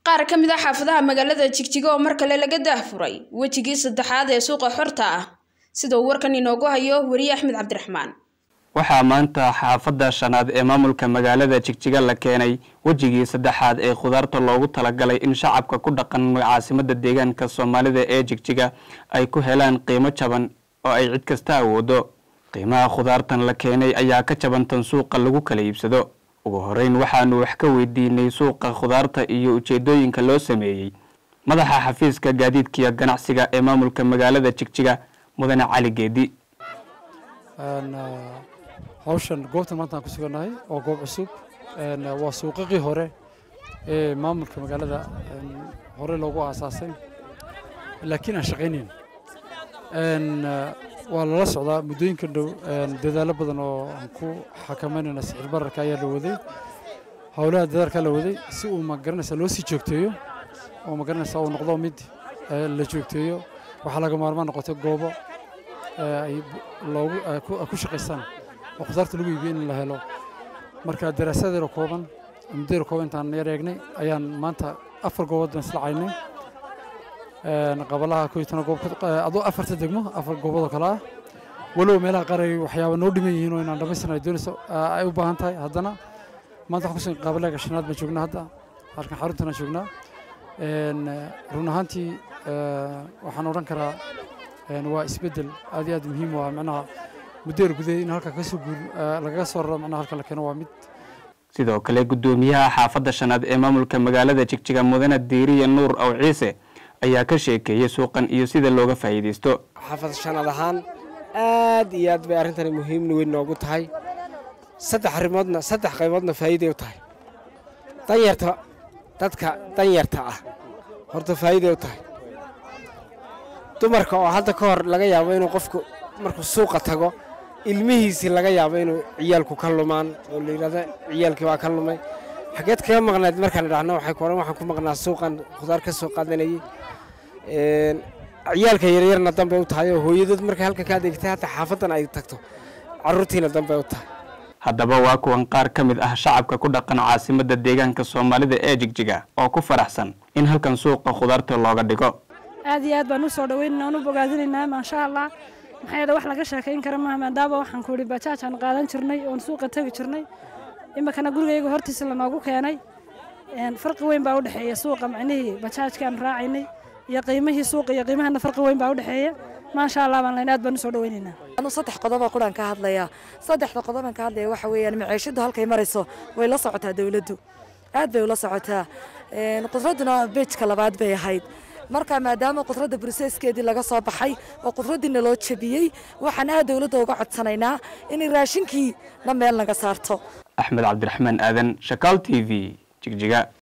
qaar ka mid ah xaafadaha magaalada Jigjiga oo mar kale laga daahfuray wajigii saddexaad ee suuqa xorta ah sida warkan inoogu hayo wariye Axmed Cabdiraxmaan. waxaa maanta xaafada shanaad ee maamulka magaalada Jigjiga la keenay wajigii saddexaad ee khudaarta loogu talagalay in shacabka ku dhaqan caasimadda deegaanka Soomaalida ee Jigjiga ay ku helaan qiimo jaban oo ay cid kasta awoodo. qiimaha khudaartan la keenay ayaa ka jaban tan suuqa lagu kala iibsado. ugu horeyn waxaanu wax ka weydiinay suuqa khudaarta iyo ujeedooyinka loo sameeyay madaxa xafiiska gaadiidka ganacsiga ee maamulka magaalada Jigjiga mudane Cali Geedi. hawshan goobtan maanta ku suganahay oo goob cusub waa suuqii hore ee maamulka magaalada hore loogu aasaasay laakiin aan shaqeynin waa la socdaa muddooyinka dhow dadaalo badan oo aan ku xakameynayna sicir bararka ayaa la waday hawlaha dadaalka la waday si uu ma garanaysa loo sii joogteeyo oo ma garanaysa uu noqdo mid la joogteeyo waxa laga maarmaan noqotay goobo ay loogu ku shaqeystaan oo khudaarta lagu iibiyo in la helo marka daraasadeeda kooban muddo kooban intaan yar eegnay ayaan maanta 4 goobood isla caynay qabalaha ku yitana goob adoo 4 degmo 4 goobood kala ah walow meelaha qaar ay waxyaabo noo dhiman yihiin oo inaan dhameysanayo doonayso ay u baahan tahay haddana maanta waxaan ku soo qabalaha shanaad ma joogna hadda halkan xaruntana joognaa run ahaantii waxaan oran karaa waa isbedel aad iyo aad muhiim ah macnaha muddo gudaheed in halka ka soo guur laga soo raro macnaha halka la keeno waa mid sidoo kale gudoomiyaha xaafadda shanaad ee maamulka magaalada Jigjiga mudane Diiriye Nuur Aw Ciise ayaa ka sheekeeyay suuqan iyo sida looga faa'iideysto. xaafadda shanaad ahaan aad iyo aad bay arrintan muhiim weyn noogu tahay saddex qayboodna faa'iido u tahay dadka danyarta ah horta faa'iido u tahay dumarka oo hadda ka hor laga yaabo inuu qofku markuu suuqa tago ilmihiisi laga yaabo inuu ciyaalku ka lumaan oo leeyada ciyaalkii waa ka lumay xageed ka maqnayd markaan dhahno waxaan ku maqnaa suuqan khudaar ka soo qaadanayay ciyaalka yaryarna dambe u tahay oo hooyadood markay halka ka adeegtay hata xaafadan ay tagto carruurtiina dambe u tahay. haddaba waa kuwan qaar ka mid ah shacabka ku dhaqan caasimadda deegaanka Soomaalida ee Jigjiga oo ku faraxsan in halkan suuqa khudaarta looga dhigo. aad iyo aad baan u soo dhaweynaa oo u bogaadinaynaa ma sha Allah maxay wax laga sheekeyn kara maadaama waxaan ku ri bajaaj aan qaadan jirnay oo suuqa tagi jirnay imakana gurigayga hortiisa la noogu keenay farqi weyn baa u dhaxeeya suuqa macnaheedu bajaajkan raacinay iyo qiimihii suuqa iyo qiimaha farqi weyn baa u dhaxeeya ma sha Allah baan aad baan u soo dhaweynaynaa. anu saddex qodob oo quraan ka hadlaya saddexda qodob aan ka hadlaya waxa weeyaan maciishadu halkay marayso way la socotaa dawladdu aad bay ula socotaa qudraduna beejka labaad bay ahayd marka maadaama qudradda processkeedii laga soo baxay oo qudraddiina loo jabiyay waxaan aad dawladda uga codsanaynaa in raashinkii la meel naga saarto. Axmed Cabdiraxmaan Aadan, Shakaal TV, Jigjiga.